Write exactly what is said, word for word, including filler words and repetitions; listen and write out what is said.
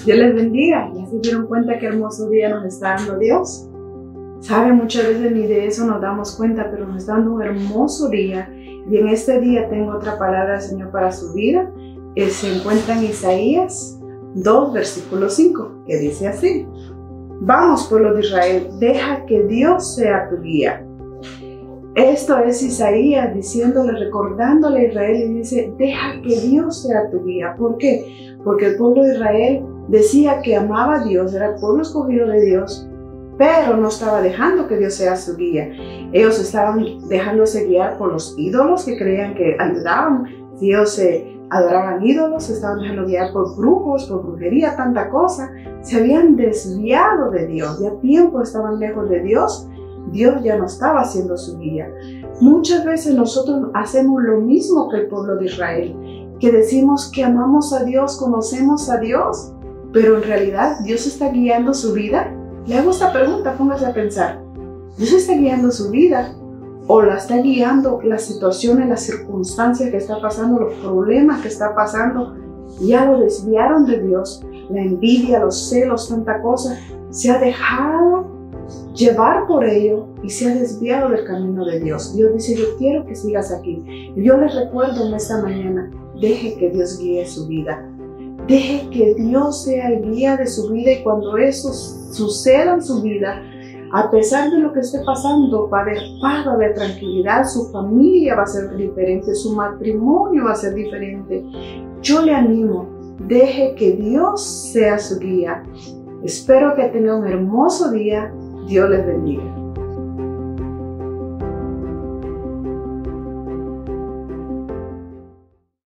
Dios les bendiga. ¿Ya se dieron cuenta qué hermoso día nos está dando Dios? Saben, muchas veces ni de eso nos damos cuenta, pero nos está dando un hermoso día. Y en este día tengo otra palabra del Señor para su vida. Que se encuentra en Isaías dos, versículo cinco, que dice así: Vamos, pueblo de Israel, deja que Dios sea tu guía. Esto es Isaías diciéndole, recordándole a Israel, y dice, deja que Dios sea tu guía. ¿Por qué? Porque el pueblo de Israel decía que amaba a Dios, era el pueblo escogido de Dios, pero no estaba dejando que Dios sea su guía. Ellos estaban dejándose guiar por los ídolos que creían que ayudaban. Si ellos se adoraban ídolos, se estaban dejando guiar por brujos, por brujería, tanta cosa. Se habían desviado de Dios, ya tiempo estaban lejos de Dios. Dios ya no estaba siendo su guía. Muchas veces nosotros hacemos lo mismo que el pueblo de Israel, que decimos que amamos a Dios, conocemos a Dios, pero en realidad ¿Dios está guiando su vida? Le hago esta pregunta, póngase a pensar. ¿Dios está guiando su vida? ¿O la está guiando las situaciones, las circunstancias que está pasando, los problemas que está pasando? Ya lo desviaron de Dios, la envidia, los celos, tanta cosa. Se ha dejado llevar por ello y se ha desviado del camino de Dios. Dios dice, yo quiero que sigas aquí. Y yo les recuerdo en esta mañana, deje que Dios guíe su vida. Deje que Dios sea el guía de su vida, y cuando eso suceda en su vida, a pesar de lo que esté pasando, va a haber paz, va a haber tranquilidad, su familia va a ser diferente, su matrimonio va a ser diferente. Yo le animo, deje que Dios sea su guía. Espero que tenga un hermoso día. Dios les bendiga.